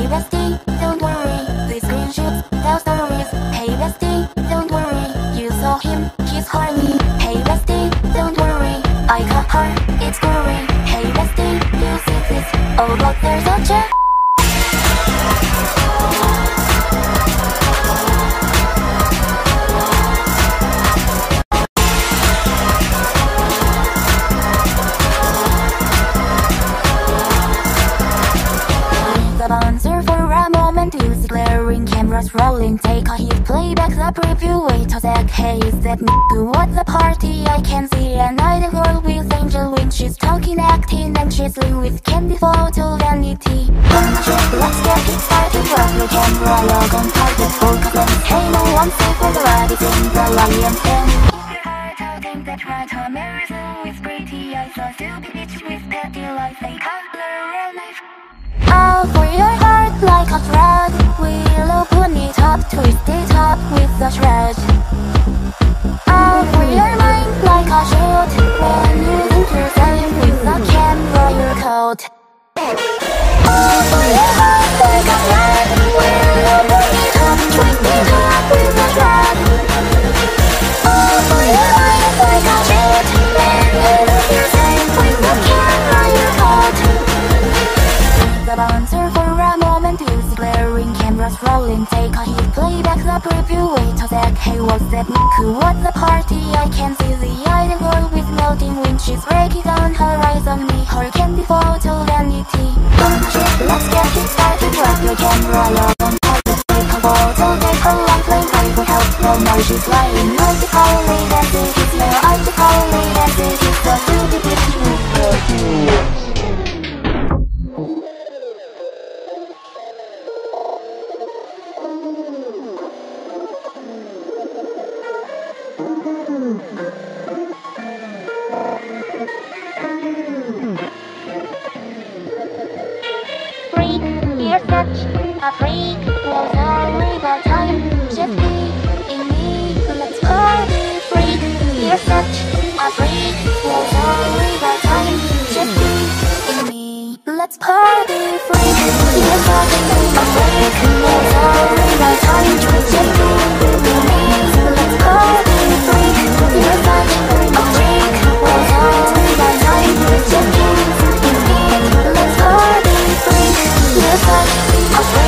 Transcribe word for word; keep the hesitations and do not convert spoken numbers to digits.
Hey bestie, don't worry, these screenshots tell stories. Hey bestie, don't worry, you saw him, he's horny. Hey bestie, don't worry, I got her, it's gory. Hey bestie, you see this, oh but there's a check. The bouncer for a moment, use glaring cameras rolling. Take a hit, play back the preview, wait a sec. Hey, is that n***? What the party? I can see an idol girl with angel when she's talking, acting, and chiseling with candy photo vanity. Let's get it started, drop your camera, log on target, focus lens. Hey, no one's safe for the rabbits in the lion's den. I think that right, American with pretty eyes, a stupid bitch with petty lies, a color real knife. I'll free your heart like a shrug. We'll open it up, twist it up with a shred. I'll free your mind like a shoot when you think you're safe with a camera you're caught. I'll free your heart like a shrug. We'll open it up, twist it up with a shred. I'll free your mind like a shoot when you think you're safe with a camera you're caught. The bouncer for a moment, use glaring cameras rolling. Take a hit, play back the preview, wait a sec. Hey, what's that n***? What the party? I can see the idol girl with melting wind. She's breaking down horizon, me, her candy photo vanity. Let's get it started, drop your camera, log on target. Take a photo, take her long plane, pray for help, no more she's lying. I'm the holy, that's it, it's you. I'm the holy, that's it, it's the stupid bitch. Freak, you're such a freak. Well, sorry about time, just be in me. Let's party. Freak, you're such a freak. Well, sorry about time, just be in me. Let's party. Freak, you're such a freak. Well, sorry about time, just be in me. Let's party. Freak, you're such a freak. Well, sorry about time, just be in me. Let's party. Freak, you're such a freak.